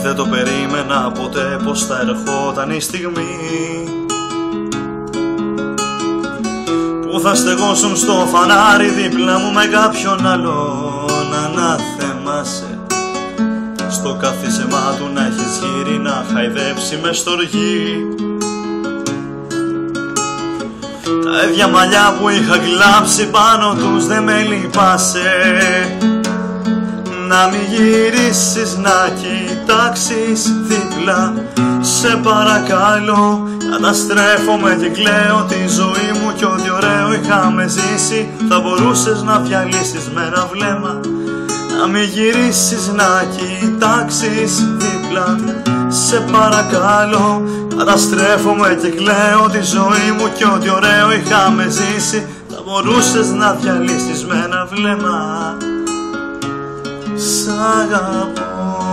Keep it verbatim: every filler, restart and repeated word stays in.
Δεν το περίμενα ποτέ πως θα ερχόταν η στιγμή που θα στεγώσουν στο φανάρι δίπλα μου με κάποιον άλλον. Ανάθεμάσαι στο καθίσεμά του να έχεις γύρει να χαϊδέψει με στοργή. Τα ίδια μαλλιά που είχα κλάψει πάνω τους δεν με λυπάσαι. Να μη γυρίσεις να κοιτάξεις δίπλα, σε παρακαλώ. Καταστρέφομαι και κλαίω τη ζωή μου κι ό,τι ωραίο είχαμε ζήσει θα μπορούσες να διαλύσεις με ένα βλέμμα. Να μη γυρίσεις να κοιτάξεις δίπλα, σε παρακαλώ. Καταστρέφομαι και κλαίω τη ζωή μου κι ό,τι ωραίο είχαμε ζήσει θα μπορούσες να διαλύσεις με ένα βλέμμα. Σ' αγαπώ.